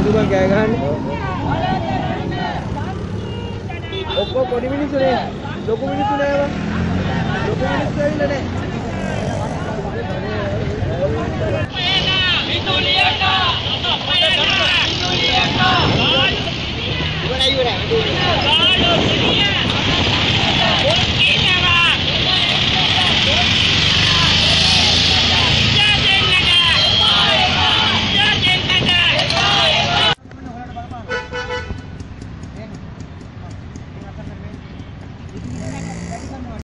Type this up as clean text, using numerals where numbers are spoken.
බං කෑ ගහන්නේ. ඔක්කොම පොඩි මිනිස්සුනේ. ලොකු මිනිස්සු නෑ බං. ලොකු මිනිස්සු ඇවිල්ලා නෑ. ඉවරයි.